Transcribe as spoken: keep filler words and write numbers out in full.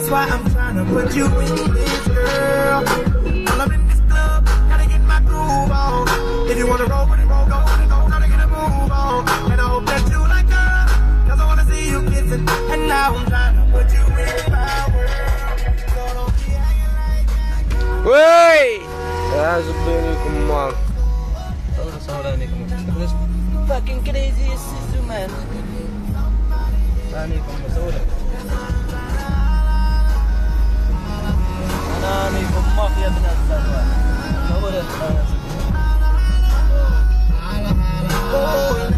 That's why I'm trying to put you in this, girl. While I'm in this club, gotta get my groove on. If you wanna roll with it, roll, go with it, go, try to get a move on. And I hope that you like her, cause I wanna see you kissing. And now I'm trying to put you in my world. So don't be acting like that. Wey! Ya sebenarnya kemang. Tahu seorang ni kemang. This fucking crazy sister man. Nani kemang seorang. Nani kemang ya benar benar. Seorang. Oh.